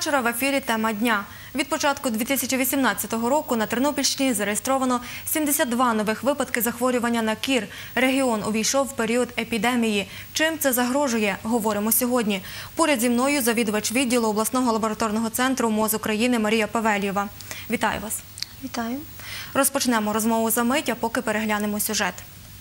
вечора в ефірі «Тема дня». Від початку 2018 року на Тернопільщині зареєстровано 72 нових випадки захворювання на кір. Регіон увійшов в період епідемії. Чим це загрожує? Говоримо сьогодні. Поряд зі мною завідувач відділу обласного лабораторного центру МОЗ України Марія Павелєва. Вітаю вас. Вітаю. Розпочнемо розмову за мить, а поки переглянемо сюжет.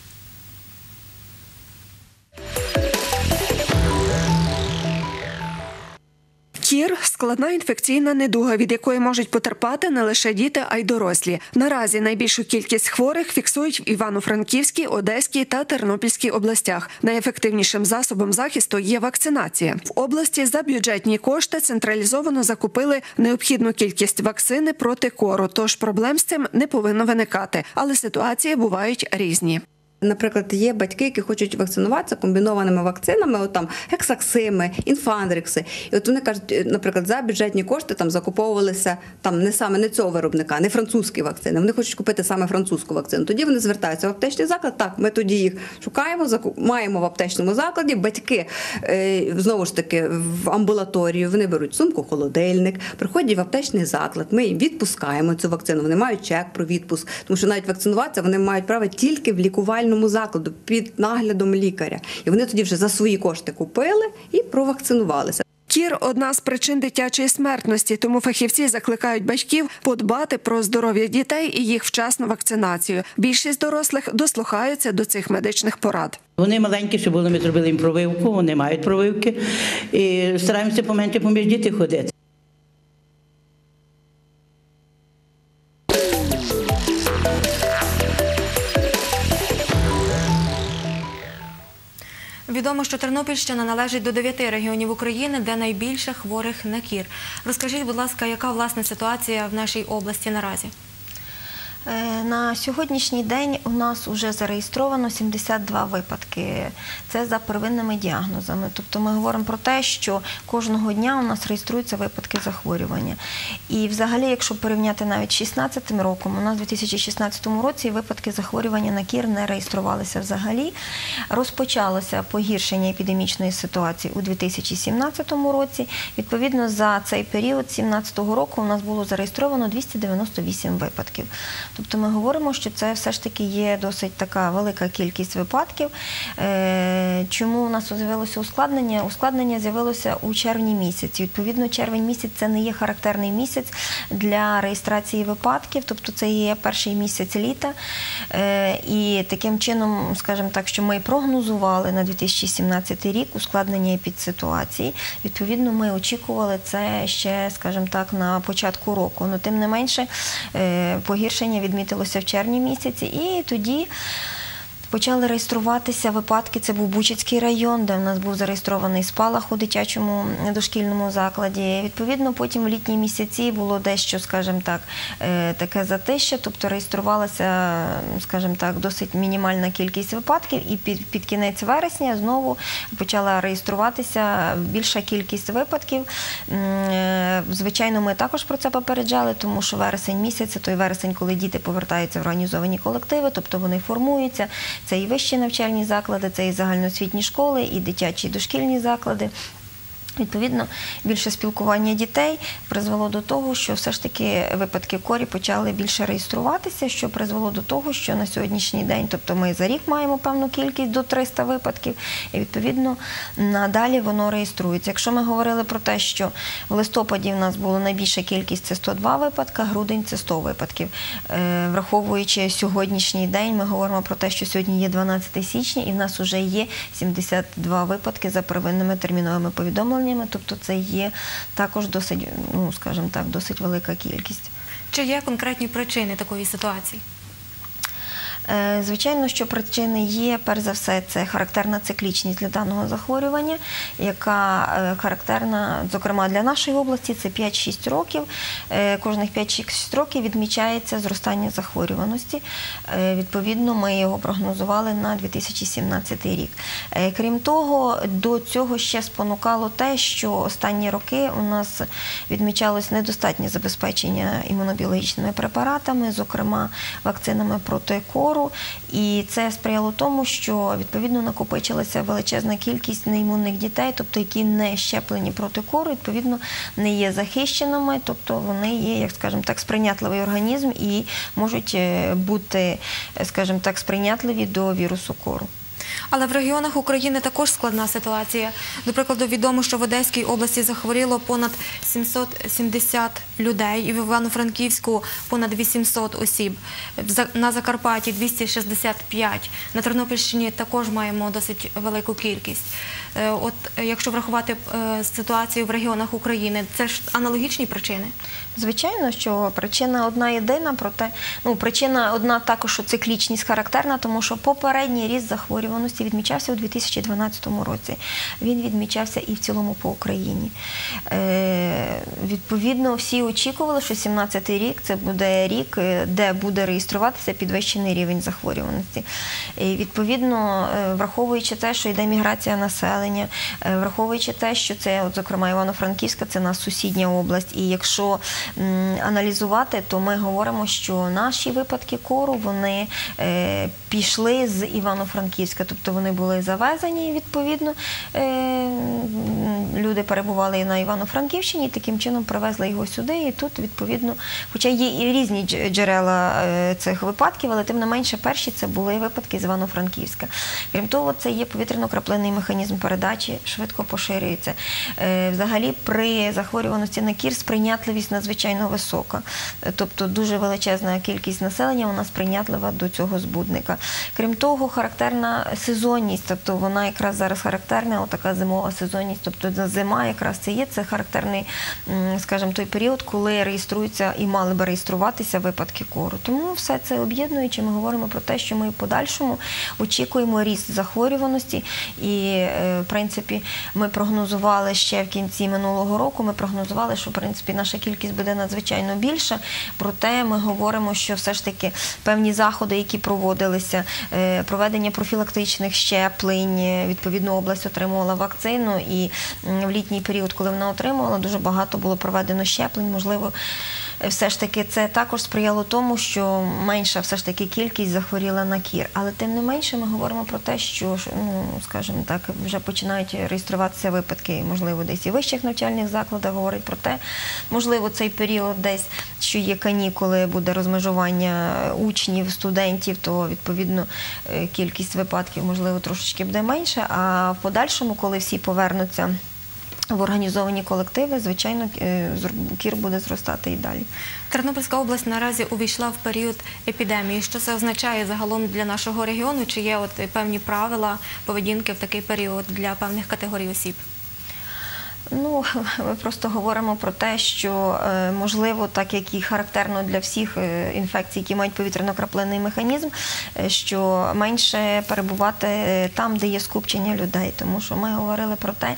Кір – складна інфекційна недуга, від якої можуть потерпати не лише діти, а й дорослі. Наразі найбільшу кількість хворих фіксують в Івано-Франківській, Одеській та Тернопільській областях. Найефективнішим засобом захисту є вакцинація. В області за бюджетні кошти централізовано закупили необхідну кількість вакцини проти кору, тож проблем з цим не повинно виникати. Але ситуації бувають різні. Наприклад, є батьки, які хочуть вакцинуватися комбінованими вакцинами, гексаксими, інфандрикси. І вони кажуть, наприклад, за бюджетні кошти закуповувалися не цього виробника, не французькі вакцини. Вони хочуть купити саме французьку вакцину. Тоді вони звертаються в аптечний заклад. Так, ми тоді їх шукаємо, маємо в аптечному закладі. Батьки, знову ж таки, в амбулаторію, вони беруть сумку, холодильник, приходять в аптечний заклад. Ми їм відпускаємо цю вакцину. Вони мають чек про відпуск. Тому що навіть вакцинуватися вони мають право тільки в лікувальному закладу під наглядом лікаря. І вони тоді вже за свої кошти купили і провакцинувалися. Кір – одна з причин дитячої смертності, тому фахівці закликають батьків подбати про здоров'я дітей і їх вчасну вакцинацію. Більшість дорослих дослухаються до цих медичних порад. Вони маленькі, що були, ми зробили їм прививку, вони мають прививки. І стараємося поменше поміж дітей ходити. Відомо, що Тернопільщина належить до 9 регіонів України, де найбільше хворих на кір. Розкажіть, будь ласка, яка власне ситуація в нашій області наразі? На сьогоднішній день у нас вже зареєстровано 72 випадки. Це за первинними діагнозами. Тобто ми говоримо про те, що кожного дня у нас реєструються випадки захворювання. І взагалі, якщо порівняти навіть з 2016 роком, у нас у 2016 році випадки захворювання на кір не реєструвалися взагалі. Розпочалося погіршення епідемічної ситуації у 2017 році. Відповідно, за цей період 2017 року у нас було зареєстровано 298 випадків. Тобто ми говоримо, що це все ж таки є досить така велика кількість випадків. Чому у нас з'явилося ускладнення? Ускладнення з'явилося у червні місяці. Відповідно, червень місяць – це не є характерний місяць для реєстрації випадків, тобто це є перший місяць літа. І таким чином, скажімо так, що ми прогнозували на 2017 рік ускладнення епідситуації. Відповідно, ми очікували це ще, скажімо так, на початку року. Но тим не менше, погіршення відмітилося в червні місяці, і тоді почали реєструватися випадки. Це був Бучацький район, де в нас був зареєстрований спалах у дитячому дошкільному закладі. Відповідно, потім в літні місяці було дещо, скажімо так, таке затища, тобто реєструвалася, скажімо так, досить мінімальна кількість випадків, і під кінець вересня знову почала реєструватися більша кількість випадків. Звичайно, ми також про це попереджали, тому що вересень місяць – це той вересень, коли діти повертаються в організовані колективи, тобто вони формуються. Це і вищі навчальні заклади, це і загальноосвітні школи, і дитячі і дошкільні заклади. Відповідно, більше спілкування дітей призвело до того, що все ж таки випадки корі почали більше реєструватися, що призвело до того, що на сьогоднішній день, тобто ми за рік маємо певну кількість до 300 випадків, і відповідно надалі воно реєструється. Якщо ми говорили про те, що в листопаді в нас була найбільша кількість – це 102 випадки, грудень – це 100 випадків. Враховуючи сьогоднішній день, ми говоримо про те, що сьогодні є 12 січня, і в нас вже є 72 випадки за первинними терміновими повідомленнями. Тобто це є також досить, скажімо так, досить велика кількість. Чи є конкретні причини такої ситуації? Звичайно, що причини є, перш за все, це характерна циклічність для даного захворювання, яка характерна, зокрема, для нашої області, це 5-6 років. Кожних 5-6 років відмічається зростання захворюваності. Відповідно, ми його прогнозували на 2017 рік. Крім того, до цього ще спонукало те, що останні роки у нас відмічалось недостатнє забезпечення імунобіологічними препаратами, зокрема, вакцинами проти кору. кору, і це сприяло тому, що відповідно накопичилася величезна кількість неімунних дітей, тобто які не щеплені проти кору, відповідно не є захищеними, тобто вони є, як скажімо так, сприйнятливий організм і можуть бути, скажімо так, сприйнятливі до вірусу кору. Але в регіонах України також складна ситуація. До прикладу, відомо, що в Одеській області захворіло понад 770 людей, і в Івано-Франківську понад 800 осіб. На Закарпатті 265. На Тернопільщині також маємо досить велику кількість. От якщо врахувати ситуацію в регіонах України, це ж аналогічні причини? Звичайно, що причина одна єдина, проте причина одна також, що циклічність характерна, тому що попередній ріст захворюваності відмічався у 2012 році. Він відмічався і в цілому по Україні. Відповідно, всі очікували, що 2017 рік – це буде рік, де буде реєструватися підвищений рівень захворюваності. І відповідно, враховуючи те, що йде міграція населення, враховуючи те, що це, от, зокрема, Івано-Франківська, це нас сусідня область, і якщо аналізувати, то ми говоримо, що наші випадки кору, вони пішли з Івано-Франківська, тобто вони були завезені, і відповідно люди перебували на Івано-Франківщині, і таким чином привезли його сюди, і тут відповідно, хоча є і різні джерела цих випадків, але тим не менше перші це були випадки з Івано-Франківська. Крім того, це є повітряно-краплинний механізм передачі, швидко поширюється. Взагалі при захворюваності на кір сприйнятливість надзвичайно висока, тобто дуже величезна кількість населення у нас сприйнятлива до цього збудника. Крім того, характерна сезонність, тобто вона якраз зараз характерна, отака зимова сезонність, тобто зима якраз це характерний, скажімо, той період, коли реєструються і мали би реєструватися випадки кору. Тому все це об'єднуючи, ми говоримо про те, що ми в подальшому очікуємо ріст захворюваності і, в принципі, ми прогнозували ще в кінці минулого року, ми прогнозували, що, в принципі, наша кількість буде надзвичайно більша, проте ми говоримо, що все ж таки певні заходи, які проводилися, проведення профілактичних щеплень, відповідно область отримувала вакцину, і в літній період, коли вона отримувала, дуже багато було проведено щеплень, можливо, все ж таки це також сприяло тому, що менша все ж таки кількість захворіла на кір. Але тим не менше ми говоримо про те, що, скажімо так, вже починають реєструватися випадки, можливо, десь і в вищих навчальних закладах, говорить про те, можливо, цей період десь, що є канікули, буде розмежування учнів, студентів, то, відповідно, кількість випадків, можливо, трошечки буде менше, а в подальшому, коли всі повернуться в організовані колективи, звичайно, кір буде зростати і далі. Тернопільська область наразі увійшла в період епідемії. Що це означає загалом для нашого регіону? Чи є певні правила поведінки в такий період для певних категорій осіб? Ми просто говоримо про те, що, можливо, так як і характерно для всіх інфекцій, які мають повітряно-краплинний механізм, що менше перебувати там, де є скупчення людей. Тому що ми говорили про те,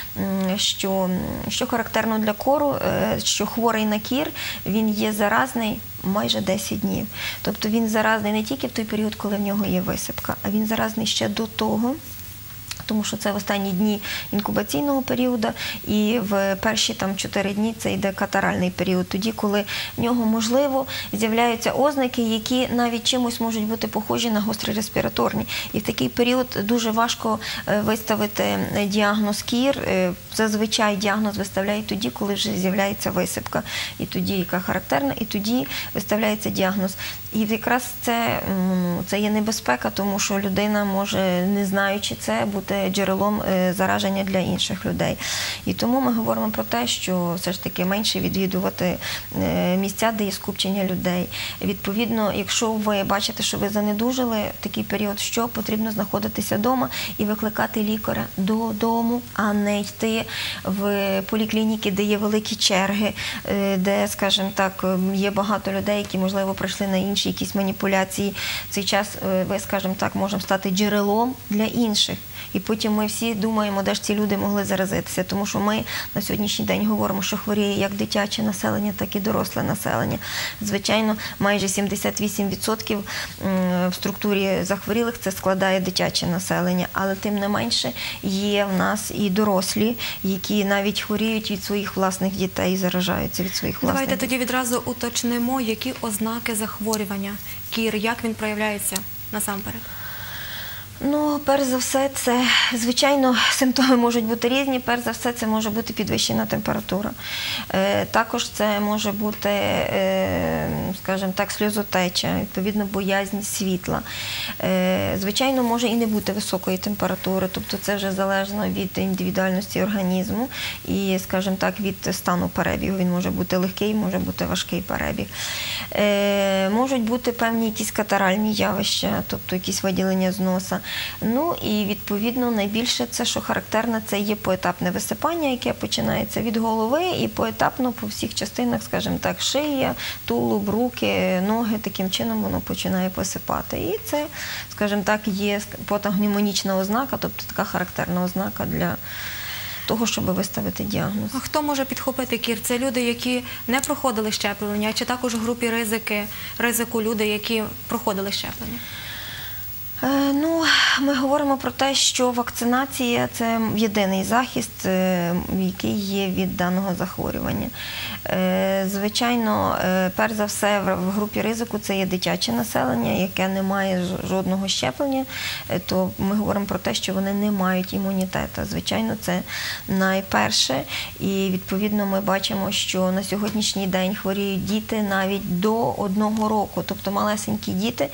що характерно для кору, що хворий на кір, він є заразний майже 10 днів. Тобто він заразний не тільки в той період, коли в нього є висипка, а він заразний ще до того, тому що це в останні дні інкубаційного періоду, і в перші 4 дні це йде катаральний період, тоді, коли в нього, можливо, з'являються ознаки, які навіть чимось можуть бути похожі на гострі респіраторні. І в такий період дуже важко виставити діагноз кір. Зазвичай діагноз виставляють тоді, коли вже з'являється висипка, і тоді, яка характерна, і тоді виставляється діагноз. І якраз це є небезпека, тому що людина може, не знаючи це, бути джерелом зараження для інших людей. І тому ми говоримо про те, що все ж таки менше відвідувати місця, де є скупчення людей. Відповідно, якщо ви бачите, що ви занедужили в такий період, що потрібно знаходитися вдома і викликати лікаря додому, а не йти в поліклініки, де є великі черги, де, скажімо так, є багато людей, які, можливо, прийшли на інші якісь маніпуляції. В цей час ви, скажімо так, можемо стати джерелом для інших. І потім ми всі думаємо, де ж ці люди могли заразитися, тому що ми на сьогоднішній день говоримо, що хворіє як дитяче населення, так і доросле населення. Звичайно, майже 78% в структурі захворілих це складає дитяче населення, але тим не менше є в нас і дорослі, які навіть хворіють від своїх власних дітей і заражаються від своїх власних Давайте дітей. тоді відразу уточнимо, які ознаки захворювання кір, як він проявляється насамперед. Ну, перш за все, це, звичайно, симптоми можуть бути різні. Перш за все, це може бути підвищена температура. Також це може бути, скажімо так, сльозотеча, відповідно, боязнь світла. Звичайно, може і не бути високої температури, тобто це вже залежно від індивідуальності організму і, скажімо так, від стану перебігу. Він може бути легкий, може бути важкий перебіг. Можуть бути певні якісь катаральні явища, тобто якісь виділення з носа. Ну і, відповідно, найбільше це, що характерно, це є поетапне висипання, яке починається від голови і поетапно по всіх частинах, скажімо так, шия, тулуб, руки, ноги, таким чином воно починає посипати. І це, скажімо так, є патогномонічна ознака, тобто така характерна ознака для того, щоб виставити діагноз. А хто може підхопити кір? Це люди, які не проходили щеплення, чи також в групі ризику люди, які проходили щеплення? Ну, ми говоримо про те, що вакцинація – це єдиний захист, який є від даного захворювання. Звичайно, перш за все, в групі ризику це є дитяче населення, яке не має жодного щеплення, то ми говоримо про те, що вони не мають імунітету. Звичайно, це найперше, і відповідно ми бачимо, що на сьогоднішній день хворіють діти навіть до 1 року, тобто малесенькі діти,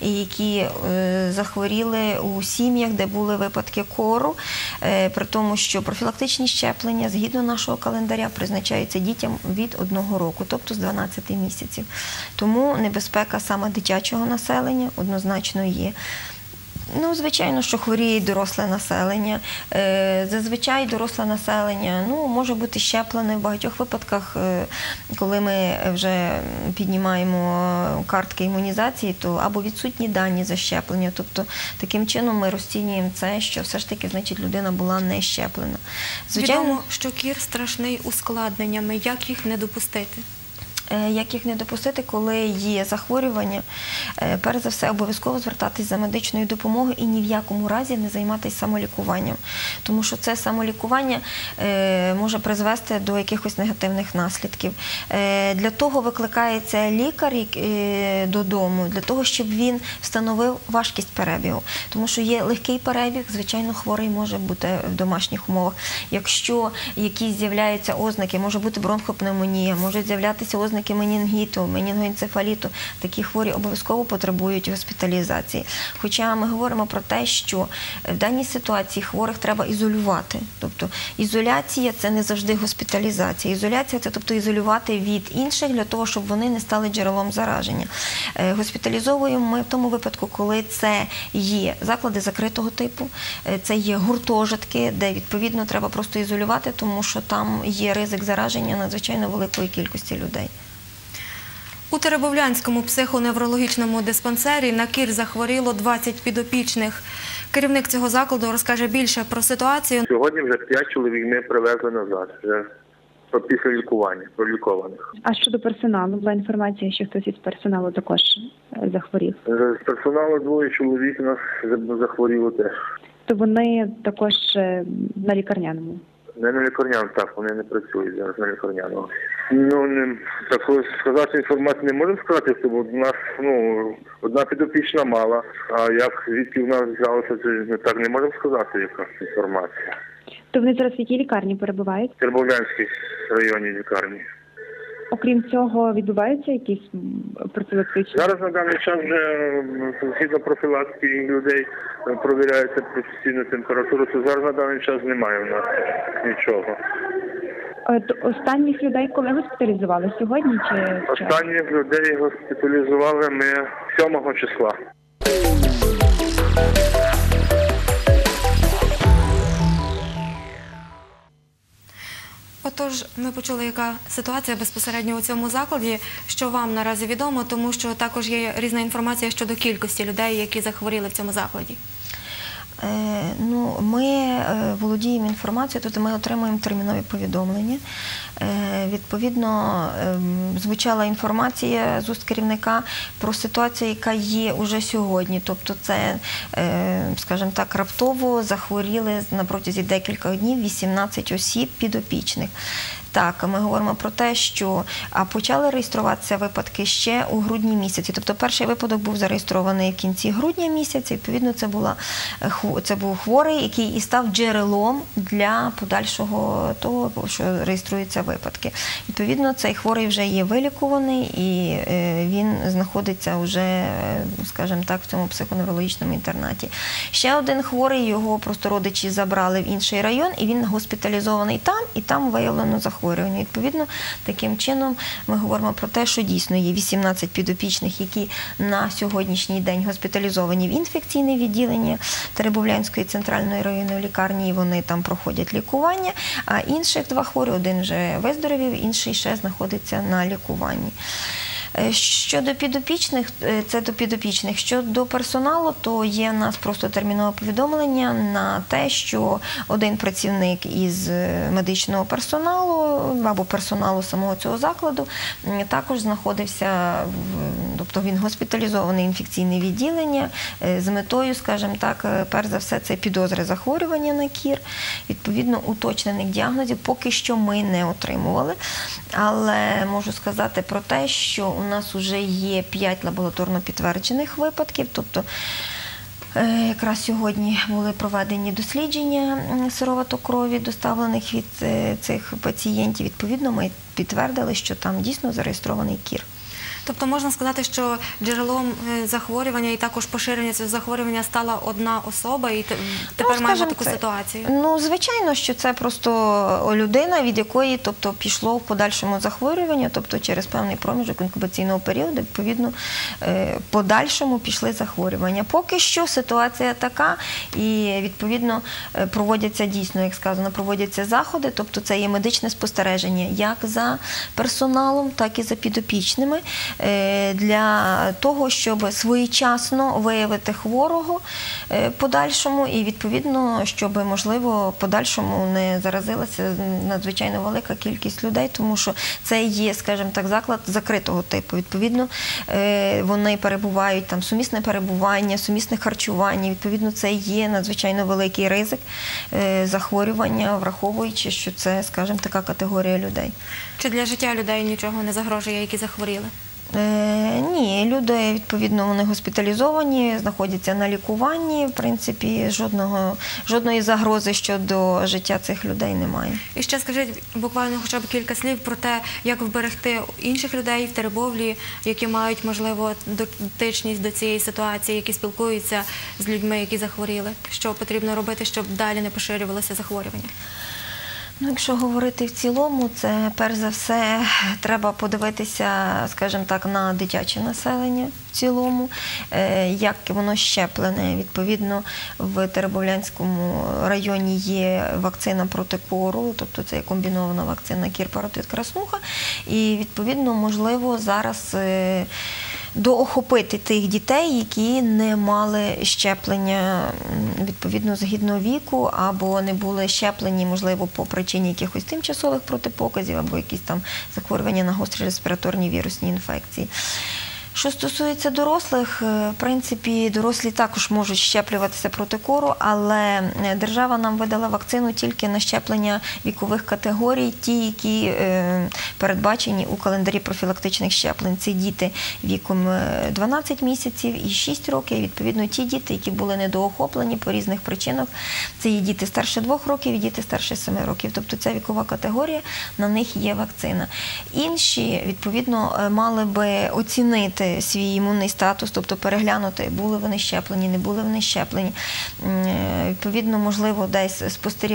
які захворіли у сім'ях, де були випадки кору, при тому, що профілактичні щеплення, згідно нашого календаря, призначаються дітям від 1 року, тобто з 12 місяців. Тому небезпека саме дитячого населення однозначно є. Ну, звичайно, що хворіє доросле населення. Зазвичай доросле населення може бути щеплене в багатьох випадках, коли ми вже піднімаємо картки імунізації, то або відсутні дані за щеплення. Тобто, таким чином ми розцінюємо це, що все ж таки, значить, людина була не щеплена. Відомо, що кір страшний ускладненнями. Як їх не допустити? Як їх не допустити, коли є захворювання, перш за все обов'язково звертатись за медичною допомогою і ні в якому разі не займатися самолікуванням. Тому що це самолікування може призвести до якихось негативних наслідків. Для того викликається лікар додому, для того, щоб він встановив важкість перебігу. Тому що є легкий перебіг, звичайно, хворий може бути в домашніх умовах. Якщо якісь з'являються ознаки, може бути бронхопневмонія, можуть з'являтися ознаки менінгіту, менінгоенцефаліту, такі хворі обов'язково потребують госпіталізації. Хоча ми говоримо про те, що в даній ситуації хворих треба ізолювати. Тобто ізоляція – це не завжди госпіталізація. Ізоляція – це тобто ізолювати від інших для того, щоб вони не стали джерелом зараження. Госпіталізовуємо ми в тому випадку, коли це є заклади закритого типу, це є гуртожитки, де відповідно треба просто ізолювати, тому що там є ризик зараження надзвичайно великої кількості людей. У Теребовлянському психоневрологічному диспансері на кір захворіло 20 підопічних. Керівник цього закладу розкаже більше про ситуацію. Сьогодні вже 5 чоловік ми привезли назад, вже після лікування, пролікованих. А щодо персоналу, була інформація, що хтось із персоналу також захворів. З персоналу 2 чоловік у нас захворіло теж. То вони також на лікарняному? Не на лікарняному, так, вони не працюють зараз на лікарняному. Такої сказати інформації не можемо сказати, бо у нас одна підопічна мала, а як звідки в нас взялося, це так не можемо сказати, яка інформація. То вони зараз в якій лікарні перебувають? В Теребовлянській районній лікарні. Окрім цього, відбуваються якісь профілактичні? Зараз на даний час вже згідно профілактики людей провіряється професійна температура, то зараз на даний час немає в нас нічого. Останніх людей коли госпіталізували? Сьогодні чи? Останніх людей госпіталізували ми 7 числа. Отож, ми почули, яка ситуація безпосередньо у цьому закладі, що вам наразі відомо, тому що також є різна інформація щодо кількості людей, які захворіли в цьому закладі. Ми володіємо інформацією, тобто ми отримуємо термінові повідомлення. Відповідно, звучала інформація з уст керівника про ситуацію, яка є уже сьогодні. Тобто це, скажімо так, раптово захворіли на протязі декількох днів 18 осіб підопічних. Так, ми говоримо про те, що почали реєструватися випадки ще у грудні місяці. Тобто перший випадок був зареєстрований в кінці грудня місяця. Відповідно, це був хворий, який і став джерелом для подальшого того, що реєструються випадки. Відповідно, цей хворий вже є вилікуваний і він знаходиться вже, скажімо так, в цьому психоневрологічному інтернаті. Ще один хворий, його просто родичі забрали в інший район, і він госпіталізований там, і там виявлено захворювання. Відповідно, таким чином ми говоримо про те, що дійсно є 18 підопічних, які на сьогоднішній день госпіталізовані в інфекційне відділення Теребовлянської центральної районної лікарні, і вони там проходять лікування, а інших 2 хворі, один вже виздоровів, інший ще знаходиться на лікуванні. Щодо підопічних, це до підопічних. Щодо персоналу, то є в нас просто термінове повідомлення на те, що один працівник із медичного персоналу або персоналу самого цього закладу також знаходився, тобто він госпіталізований в інфекційне відділення з метою, скажімо так, перш за все, це підозри захворювання на кір. Відповідно, уточнених діагнозів поки що ми не отримували, але можу сказати про те, що у нас вже є 5 лабораторно підтверджених випадків, тобто якраз сьогодні були проведені дослідження сироваток крові, доставлених від цих пацієнтів. Відповідно, ми підтвердили, що там дійсно зареєстрований кір. Тобто можна сказати, що джерелом захворювання і також поширення цього захворювання стала одна особа, і тепер маємо таку ситуацію? Звичайно, що це просто людина, від якої пішло в подальшому захворювання, тобто через певний проміжок інкубаційного періоду, відповідно, в подальшому пішли захворювання. Поки що ситуація така, і відповідно проводяться дійсно, як сказано, проводяться заходи, тобто це є медичне спостереження як за персоналом, так і за підопічними, для того, щоб своєчасно виявити хворого подальшому і, відповідно, щоб, можливо, подальшому не заразилася надзвичайно велика кількість людей, тому що це є, скажімо так, заклад закритого типу. Відповідно, вони перебувають, там, сумісне перебування, сумісне харчування, відповідно, це є надзвичайно великий ризик захворювання, враховуючи, що це, скажімо, така категорія людей. Чи для життя людей нічого не загрожує, які захворіли? Ні, люди, відповідно, вони госпіталізовані, знаходяться на лікуванні, в принципі, жодної загрози щодо життя цих людей немає. І ще скажіть буквально хоча б кілька слів про те, як вберегти інших людей в Теребовлі, які мають, можливо, дотичність до цієї ситуації, які спілкуються з людьми, які захворіли. Що потрібно робити, щоб далі не поширювалося захворювання? Якщо говорити в цілому, це перш за все треба подивитися, скажімо так, на дитяче населення в цілому, як воно щеплене. Відповідно, в Теребовлянському районі є вакцина проти кору, тобто це є комбінована вакцина кір, паротит, краснуха, і відповідно, можливо, зараз доохопити тих дітей, які не мали щеплення, відповідно, згідно віку, або не були щеплені, можливо, по причині якихось тимчасових протипоказів, або якісь там захворювання на гострі респіраторні вірусні інфекції. Що стосується дорослих, в принципі, дорослі також можуть щеплюватися проти кору, але держава нам видала вакцину тільки на щеплення вікових категорій, ті, які передбачені у календарі профілактичних щеплень. Це діти віком 12 місяців і 6 років, і, відповідно, ті діти, які були недоохоплені по різних причинах. Це є діти старше 2 років і діти старше 7 років. Тобто ця вікова категорія, на них є вакцина. Інші, відповідно, мали би оцінити свій імунний статус, тобто переглянути, були вони щеплені, не були вони щеплені. Відповідно, можливо, десь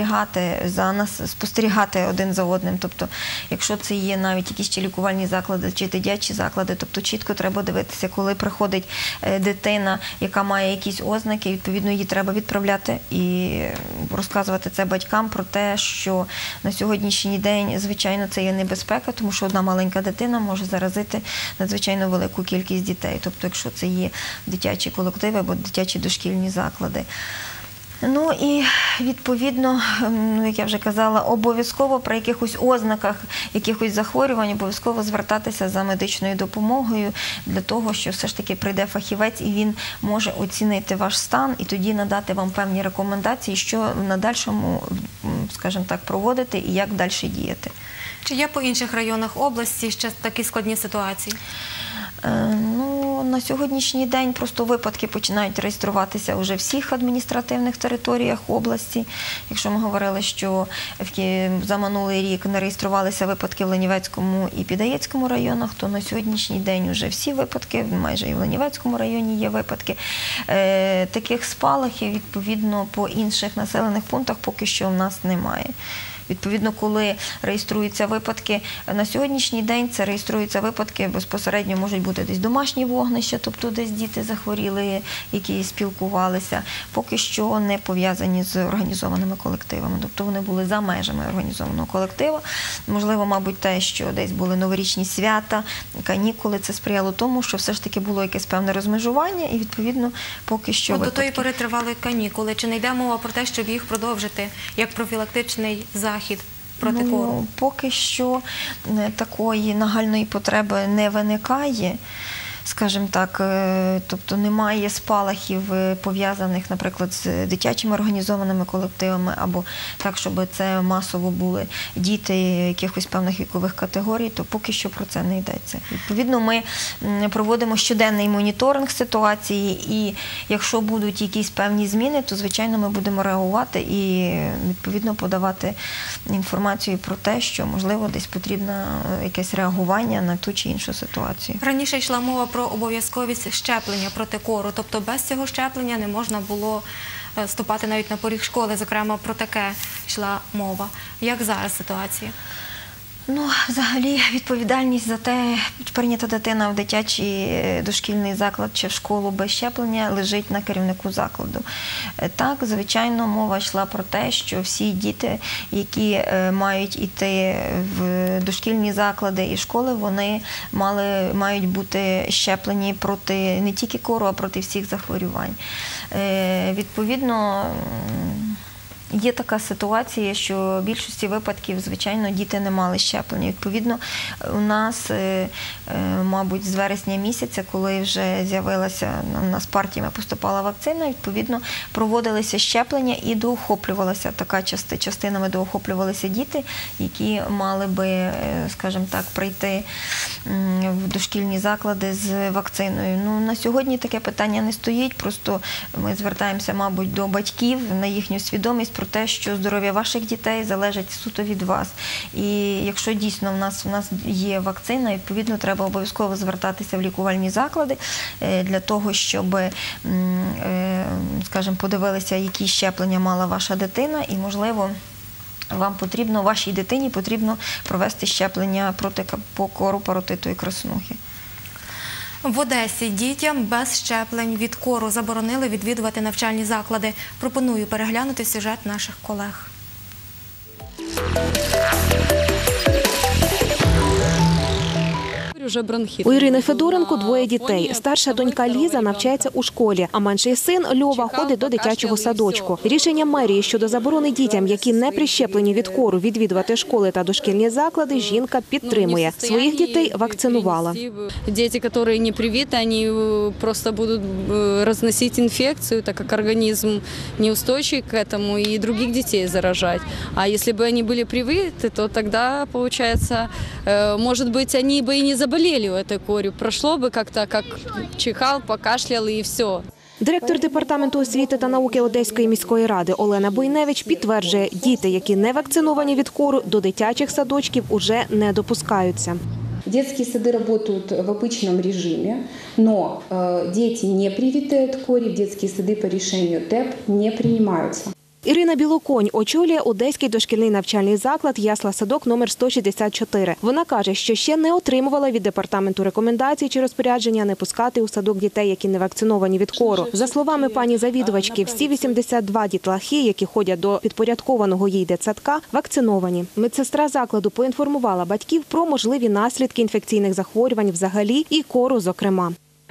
спостерігати один за одним. Тобто, якщо це є навіть якісь чи лікувальні заклади, чи дитячі заклади, тобто чітко треба дивитися, коли приходить дитина, яка має якісь ознаки, відповідно, її треба відправляти і розказувати це батькам про те, що на сьогоднішній день, звичайно, це є небезпека, тому що одна маленька дитина може заразити надзвичайно велику кількість дітей, тобто якщо це є дитячі колективи або дитячі дошкільні заклади. Ну і відповідно, як я вже казала, обов'язково при якихось ознаках якихось захворювань обов'язково звертатися за медичною допомогою для того, що все ж таки прийде фахівець і він може оцінити ваш стан і тоді надати вам певні рекомендації, що в надальшому, скажімо так, проводити і як далі діяти. Чи є по інших районах області ще такі складні ситуації? Ну, на сьогоднішній день просто випадки починають реєструватися вже в всіх адміністративних територіях області. Якщо ми говорили, що за минулий рік не реєструвалися випадки в Ленівецькому і Підаєцькому районах, то на сьогоднішній день вже всі випадки, майже і в Ленівецькому районі є випадки. Таких спалахів, відповідно, по інших населених пунктах поки що в нас немає. Відповідно, коли реєструються випадки, на сьогоднішній день це реєструються випадки, безпосередньо можуть бути десь домашні вогнища, тобто десь діти захворіли, які спілкувалися, поки що не пов'язані з організованими колективами, тобто вони були за межами організованого колективу. Можливо, мабуть, те, що десь були новорічні свята, канікули, це сприяло тому, що все ж таки було якесь певне розмежування і, відповідно, поки що От до випадки. тої пори тривали канікули. Чи не йде мова про те, щоб їх продовжити як профілактичний захід проти кору? Поки що такої нагальної потреби не виникає. Скажімо так, тобто немає спалахів пов'язаних, наприклад, з дитячими організованими колективами, або так, щоб це масово були діти якихось певних вікових категорій, то поки що про це не йдеться. Відповідно, ми проводимо щоденний моніторинг ситуації, і якщо будуть якісь певні зміни, то, звичайно, ми будемо реагувати і, відповідно, подавати інформацію про те, що, можливо, десь потрібно якесь реагування на ту чи іншу ситуацію. Раніше йшла мова про обов'язковість щеплення проти кору, тобто без цього щеплення не можна було ступати навіть на поріг школи, зокрема про таке йшла мова. Як зараз ситуація? Ну, взагалі, відповідальність за те, чи прийнята дитина в дитячий дошкільний заклад чи в школу без щеплення, лежить на керівнику закладу. Так, звичайно, мова йшла про те, що всі діти, які мають йти в дошкільні заклади і школи, вони мають бути щеплені проти не тільки кору, а проти всіх захворювань. Відповідно, є така ситуація, що в більшості випадків, звичайно, діти не мали щеплення. Відповідно, у нас, мабуть, з вересня місяця, коли вже з'явилася, у нас партіями поступала вакцина, відповідно, проводилися щеплення і доохоплювалася така частинами доохоплювалися діти, які мали би, скажімо так, прийти в дошкільні заклади з вакциною. Ну, на сьогодні таке питання не стоїть, просто ми звертаємося, мабуть, до батьків на їхню свідомість про те, що здоров'я ваших дітей залежить суто від вас. І якщо дійсно в нас є вакцина, відповідно, треба обов'язково звертатися в лікувальні заклади для того, щоб, скажімо, подивилися, які щеплення мала ваша дитина, і, можливо, вашій дитині потрібно провести щеплення проти кору, паротиту і краснухи. В Одесі дітям без щеплень від кору заборонили відвідувати навчальні заклади. Пропоную переглянути сюжет наших колег. У Ірини Федоренко двоє дітей. Старша донька Ліза навчається у школі, а менший син Льова ходить до дитячого садочку. Рішення мерії щодо заборони дітям, які не прищеплені від кору, відвідувати школи та дошкільні заклади, жінка підтримує. Своїх дітей вакцинувала. Діти, які не привиті, вони просто будуть розносити інфекцію, так як організм неустойчивий к этому, і інших дітей заражати. А якщо б вони були привиті, то тоді, виходить, може бути, вони б і не заболели этой корью. Прошло бы как-то, как чихал, покашлял и все. Директор департаменту освіти та науки Одеської міської ради Олена Буйневич підтверджує, діти, які не вакциновані від кору, до дитячих садочків уже не допускаються. Детские сады работают в обычном режиме, но дети, не привитые от кори, в детские сады по решению ТЭП не принимаются. Ірина Білоконь очолює Одеський дошкільний навчальний заклад «Ясла-садок номер 164. Вона каже, що ще не отримувала від департаменту рекомендацій чи розпорядження не пускати у садок дітей, які не вакциновані від кору. За словами пані завідувачки, всі 82 дітлахи, які ходять до підпорядкованого їй дитсадка, вакциновані. Медсестра закладу поінформувала батьків про можливі наслідки інфекційних захворювань взагалі і кору зокрема.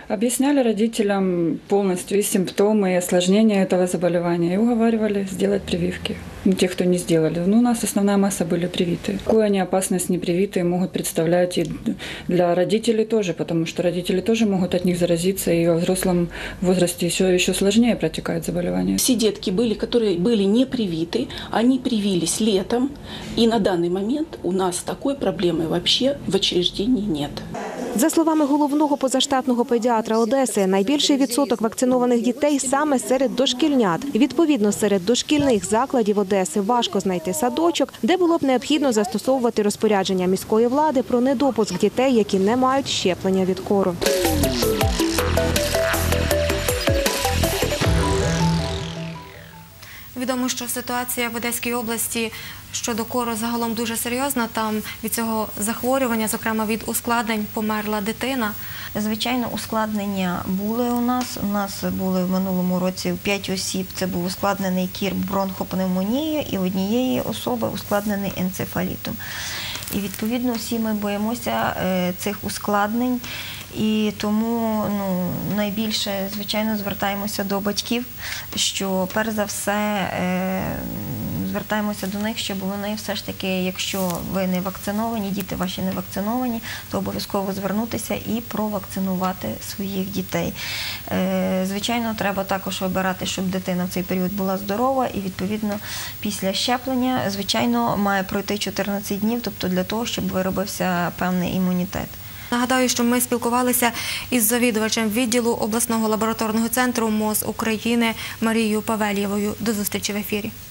Объясняли родителям полностью и симптомы, и осложнения этого заболевания, и уговаривали сделать прививки. Те, кто не сделали. У нас основная масса были привиты. Какую они опасность непривитые могут представлять и для родителей тоже, потому что родители тоже могут от них заразиться, и во взрослом возрасте еще сложнее протекает заболевание. Все детки которые были не привиты, они привились летом, и на данный момент у нас такой проблемы вообще в учреждении нет. За словами головного позаштатного педіатра Одеси, найбільший відсоток вакцинованих дітей саме серед дошкільнят. Відповідно, серед дошкільних закладів Одеси важко знайти садочок, де було б необхідно застосовувати розпорядження міської влади про недопуск дітей, які не мають щеплення від кору. Відомо, що ситуація в Одеській області щодо кору загалом дуже серйозна. Там від цього захворювання, зокрема від ускладнень, померла дитина. Звичайно, ускладнення були у нас. У нас були в минулому році 5 осіб. Це був ускладнений кір бронхопневмонією і однієї особи ускладнений енцефалітом. І, відповідно, всі ми боїмося цих ускладнень. І тому найбільше, звичайно, звертаємося до батьків, що, перш за все, звертаємося до них, щоб вони все ж таки, якщо ви не вакциновані, діти ваші не вакциновані, то обов'язково звернутися і провакцинувати своїх дітей. Звичайно, треба також вибирати, щоб дитина в цей період була здорова і, відповідно, після щеплення, звичайно, має пройти 14 днів, тобто для того, щоб виробився певний імунітет. Нагадаю, що ми спілкувалися із завідувачем відділу обласного лабораторного центру МОЗ України Марією Павелєвою. До зустрічі в ефірі.